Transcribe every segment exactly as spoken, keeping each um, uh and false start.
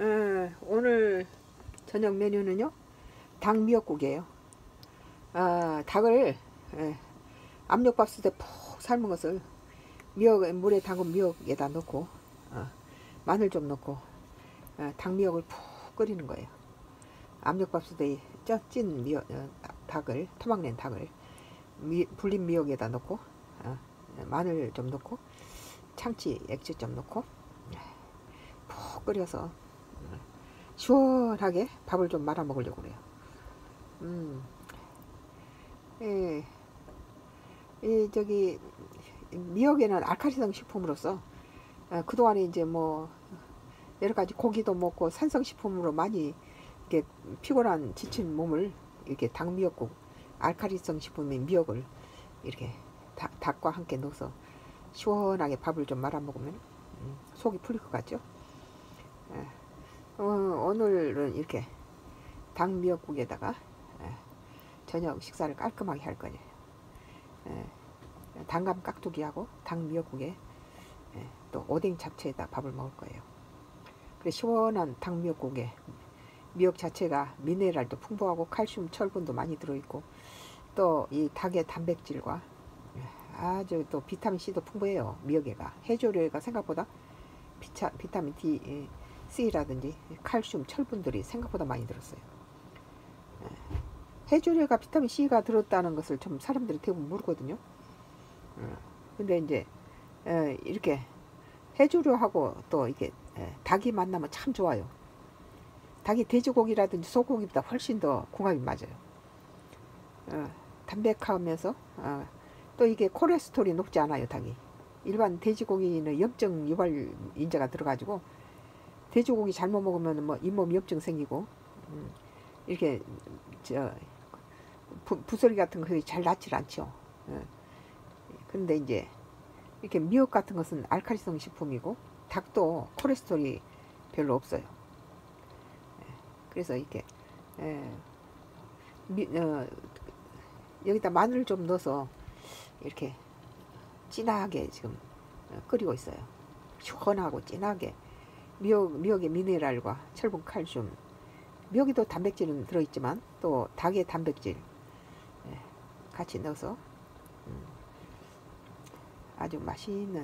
에, 오늘 저녁 메뉴는요, 닭 미역국이에요. 아, 닭을 에, 압력밥솥에 푹 삶은 것을 미역 물에 담근 미역에다 넣고 어, 마늘 좀 넣고 어, 닭 미역을 푹 끓이는 거예요. 압력밥솥에 쪄찐 미역, 어, 닭을 토막낸 닭을 미, 불린 미역에다 넣고 어, 마늘 좀 넣고 참치 액젓 좀 넣고 푹 끓여서 시원하게 밥을 좀 말아 먹으려고 그래요. 음, 예, 이 저기 미역에는 알칼리성 식품으로서 어, 그동안에 이제 뭐 여러 가지 고기도 먹고 산성식품으로 많이 이렇게 피곤한 지친 몸을 이렇게 닭미역국 알칼리성 식품인 미역을 이렇게 닭, 닭과 함께 넣어서 시원하게 밥을 좀 말아 먹으면 음, 속이 풀릴 것 같죠. 예, 어, 오늘은 이렇게 닭미역국에다가 예, 저녁 식사를 깔끔하게 할 거예요. 예, 단감 깍두기하고 닭미역국에 예, 또 오뎅 잡채에다 밥을 먹을 거예요. 그래 시원한 닭미역국에 미역 자체가 미네랄도 풍부하고 칼슘, 철분도 많이 들어있고 또 이 닭의 단백질과 아주 또 비타민 C도 풍부해요. 미역에가 해조류가 생각보다 비차, 비타민 D, C라든지 칼슘, 철분들이 생각보다 많이 들었어요. 해조류가 비타민 C가 들었다는 것을 좀 사람들이 대부분 모르거든요. 근데 이제 이렇게 해조류하고 또 이게 닭이 만나면 참 좋아요. 닭이 돼지고기라든지 소고기보다 훨씬 더 궁합이 맞아요. 어, 담백하면서 어, 또 이게 콜레스테롤이 높지 않아요. 닭이 일반 돼지고기는 염증 유발 인자가 들어가지고 돼지고기 잘못 먹으면 뭐 잇몸 염증 생기고 음, 이렇게 저 부, 부스러기 같은 것이 잘 낫질 않죠. 어, 근데 이제 이렇게 미역 같은 것은 알칼리성 식품이고 닭도 콜레스테롤이 별로 없어요. 그래서 이렇게 에, 미, 어, 여기다 마늘 좀 넣어서 이렇게 진하게 지금 끓이고 있어요. 시원하고 진하게 미역, 미역의 미네랄과 철분, 칼슘, 미역에도 단백질은 들어있지만 또 닭의 단백질 같이 넣어서 아주 맛있는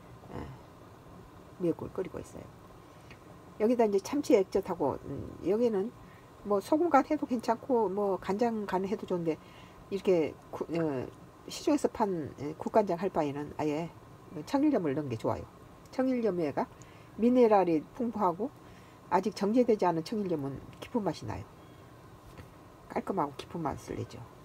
미역국을 끓이고 있어요. 여기다 이제 참치 액젓하고 음, 여기는 뭐 소금 간 해도 괜찮고 뭐 간장 간 해도 좋은데 이렇게 구, 어, 시중에서 판 국간장 할 바에는 아예 청일염을 넣은 게 좋아요. 청일염에가 미네랄이 풍부하고 아직 정제되지 않은 청일염은 깊은 맛이 나요. 깔끔하고 깊은 맛을 내죠.